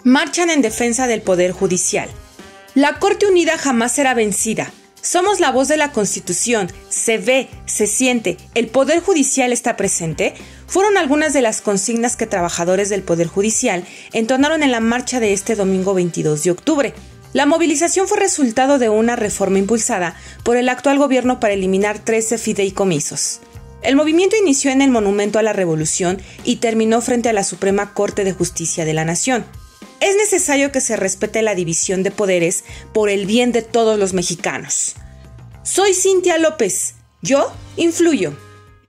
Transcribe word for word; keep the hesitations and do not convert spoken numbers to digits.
Marchan en defensa del Poder Judicial. La Corte Unida jamás será vencida. Somos la voz de la Constitución. Se ve, se siente, el Poder Judicial está presente. Fueron algunas de las consignas que trabajadores del Poder Judicial entonaron en la marcha de este domingo veintidós de octubre. La movilización fue resultado de una reforma impulsada por el actual gobierno para eliminar trece fideicomisos. El movimiento inició en el Monumento a la Revolución y terminó frente a la Suprema Corte de Justicia de la Nación. Es necesario que se respete la división de poderes por el bien de todos los mexicanos. Soy Cintia López. Yo influyo.